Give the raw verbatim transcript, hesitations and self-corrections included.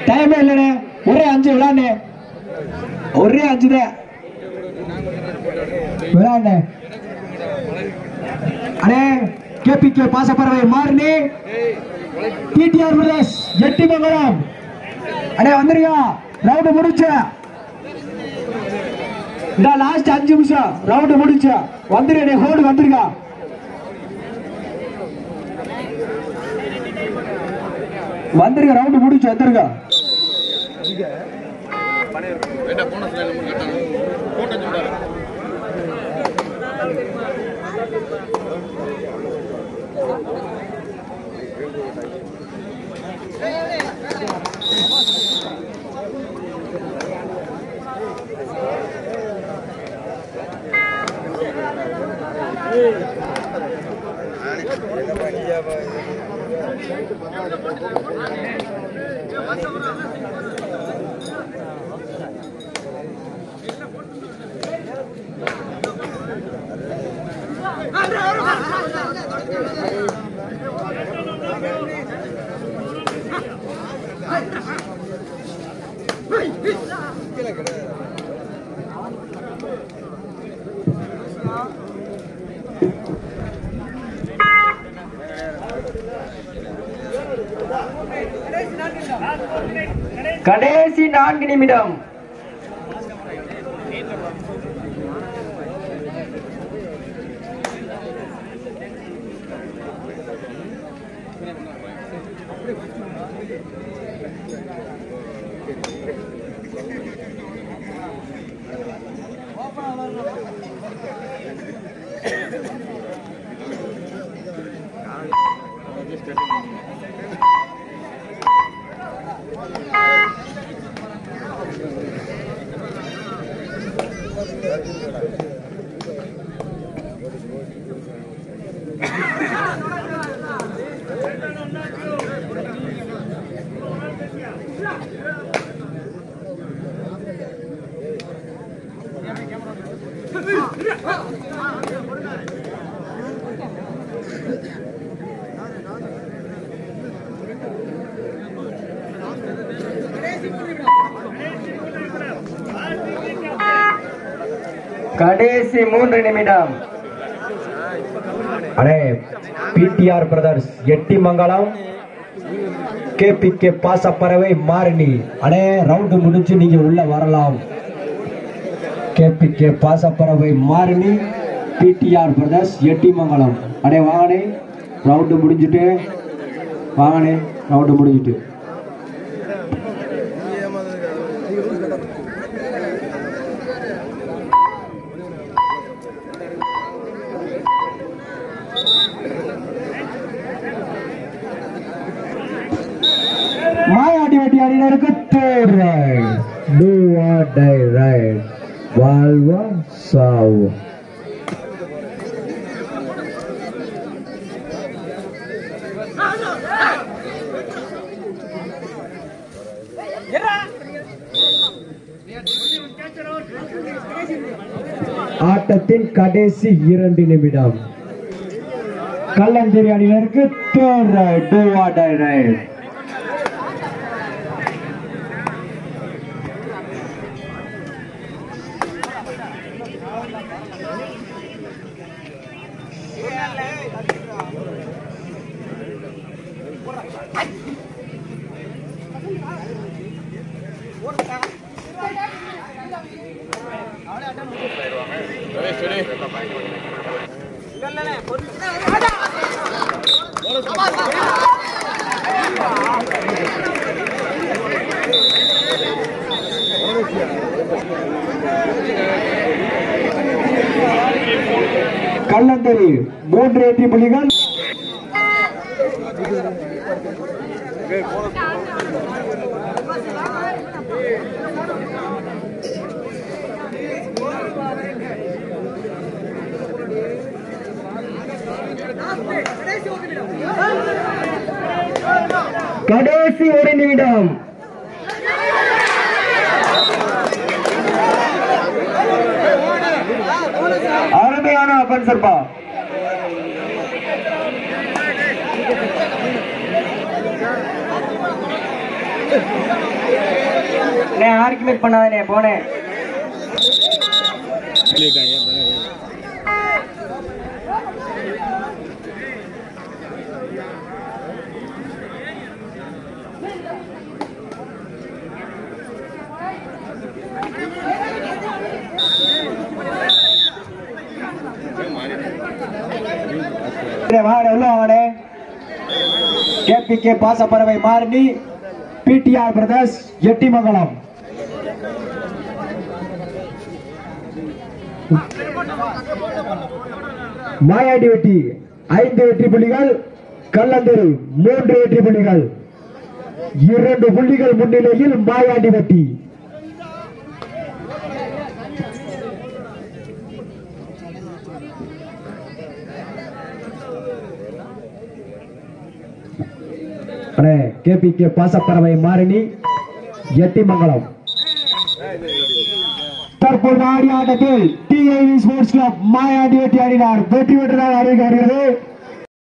டைமே இல்லைண்ணே, ஒரே அஞ்சு விளையாண்ணே, ஒரே அஞ்சு தான் விளையாண்ணே. அண்ணே கேபிகே பாசப்பறவை மாறினி டிடிஆர் பிரதர்ஸ் எட்டி மங்கலம். அண்ணே வந்துருங்க, ரவுண்ட் முடிச்ச இந்த லாஸ்ட் அஞ்சு நிமிஷம் ரவுண்ட் முடிச்ச வந்துருங்க, ஹோடு வந்துருங்க. வந்துருங்க, ரவுண்ட் முடிச்சு வந்துருங்க. கடைசி நான்கு நிமிடம். கடைசி மூன்று நிமிடம். அடே பிடிஆர் பிரதர்ஸ் எட்டி மங்கலம் கேபிகே பாசப்பறவை மாறினி. அடே ரவுண்ட் முடிச்சு நீங்க உள்ள வரலாம். கேபிகே பாசப்பறவை மாறினி பிடிஆர் பிரதர்ஸ் எட்டி மங்கலம். அடே வாங்கனே, ரவுண்ட் முடிஞ்சிட்டு வாங்கனே, ரவுண்ட் முடிஞ்சிட்டு. மாயாடி வெட்டி அணியினருக்கு third raid, do or die raid, வாழ்வா சாவு. ஆட்டத்தின் கடைசி இரண்டு நிமிடம். கல்லஞ்சேரி அணியினருக்கு third raid, do or die raid. கல்லந்தரி மூன்று வெற்றி புள்ளிகள். கடைசி ஒரு நிமிடம். அருமையான பன்சர்பா. ஆர்குமெண்ட் பண்ணாதே போனேன். கேபிகே பாசப்பறவை மாரணி பிடிஆர் பிரதர்ஸ் எட்டிமங்கலம். மாயாண்டி வெட்டி ஐந்து வெற்றி புள்ளிகள், கல்லந்தெரு மூன்று வெற்றி புள்ளிகள், இரண்டு புள்ளிகள் முன்னிலையில் மாயாண்டி வெட்டி. கேபிகே பாசப்பறவை மாரணி எட்டிமங்கலம். தற்போது ஆடிய ஆட்டத்தில் T I V sports club மாயாண்டி வெட்டி அணியினர் வெற்றி பெற்றதாக அறிவிக்கப்படுகிறது.